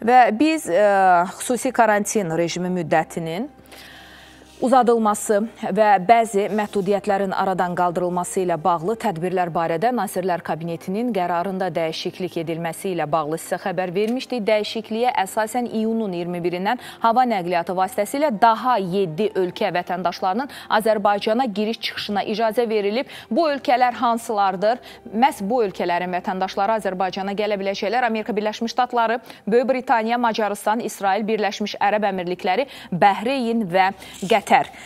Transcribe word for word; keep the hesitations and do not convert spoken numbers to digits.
Və biz e, xüsusi karantin rejimi müddətinin uzadılması və bəzi məhdudiyyətlərin aradan qaldırılması ilə bağlı tədbirlər barədə Nazirlər Kabinetinin qərarında dəyişiklik edilməsi ilə bağlı sizə xəbər vermişdik. Dəyişikliyə əsasən iyunun iyirmi birindən hava nəqliyyatı vasitəsilə daha yeddi ölkə vətəndaşlarının Azərbaycana giriş-çıxışına icazə verilib. Bu ölkələr hansılardır? Məhz bu ölkələrin vətəndaşları Azərbaycana gələ biləcəklər. Amerika Birləşmiş Ştatları, Böyük Britaniya, Macarıstan, İsrail, Birləşmiş Ərəb Əmirlikləri, Bəhreyn və Qətər.